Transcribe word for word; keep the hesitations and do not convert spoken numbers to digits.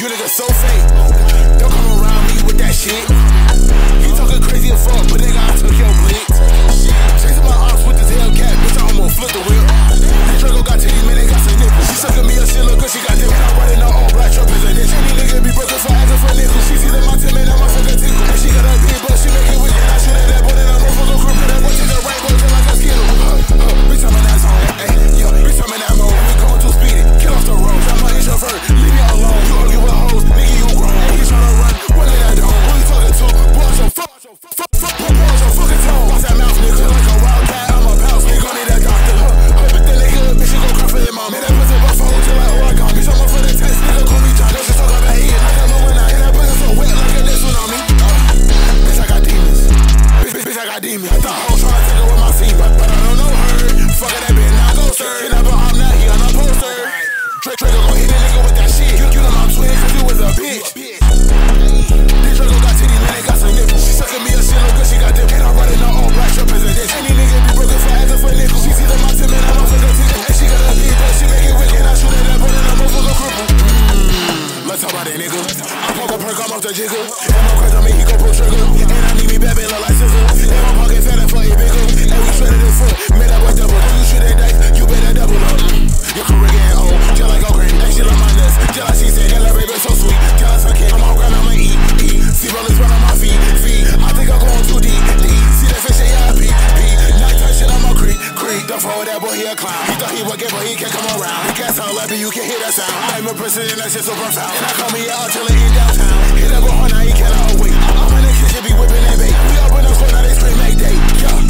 You niggas so fake. Don't come around me with that shit. You talking crazy as fuck, but nigga, I took your blitz. Chasing my ops with this Hellcat, bitch, I almost flipped the wheel. That Draco got titties, man, they got some nipples. She sucking me up, shit look good, she got dipples. I'm running all black truck is a bitch. Any nigga be broken for acting for nickels. She see that my ten man, that motherfucker tickle. And she got a big butt, she make it wicked. I shoot at that boy, then I'm motherfucker crip. That boy take a rainbow just like a skittle. Bitch, I'm in that zone, ayy, yo, bitch, I'm in that mode. We going too speedy, get off the road. I'm my introvert, leave me alone. You argue with hoes, nigga, you grown. Hey, he tryna run, what did I do? Who you talking to? Boy, I'm so fuck, fuck, fuck, fuck, fuck, your fucking tone. Watch that mouth, nigga, like a wildcat. I'm a bounce, nigga, gon' need that doctor. Hope it, that nigga, bitch, you gon' cry for your mom. Man, that pussy buff, hold you like Oregon. Bitch, I'm up for the test, nigga, call me John. Don't just talk about eating like I'm a winner. And that pussy so wet, like a this one on me. Uh, bitch, I got demons. Bitch, bitch, bitch, I got demons. I thought I was tryna take her with my seat, but, but I don't know her. Fuck that bitch, now go sir. She never up now, he on a poster. Drake, Drake, gon' hit a nigga with that shit. You, you know my twin, cause you was a bitch. This Draco got titties, man, they got some nipples. She sucking me a shit look good, she got dip. And I'm running all black truck is a bitch. Any nigga be broken for acting for nickels. She see the mountain, man, I'm off with the tickle. And she got a big butt, she make it wicked. I shoot at that boy, then I'm motherfucker cripple. Mm, let's talk about that nigga. I pop a perk, I'm off the jigger. And my crack on me, he gon' pull trigger. And I need me bad, bitch, look like scissor. And my pocket fat and for it bigger. And we shredded his foot, made that boy double. When you shoot that dice, you better double up. Mm, your career getting old, just like O'Green. That shit on my nuts, just like she said. That little baby so sweet. Tell us I can't, I'm on ground, I'ma eat, eat. See rollers run on my feet, feet. I think I'm going too deep, deep. See that fish, yeah, I pee, pee. Nighttime shit on my creek, creek. Don't fall with that boy, he a clown. He thought he would get, but he can't come around. He gas on laughing, you can hear that sound. I'm a precision, that shit so profound. And I call me out till it in downtown. Hit that boy hard, now he cannot wait. I'm in the kitchen, be whipping that bait. We open up, so now they scream, make day. Yeah.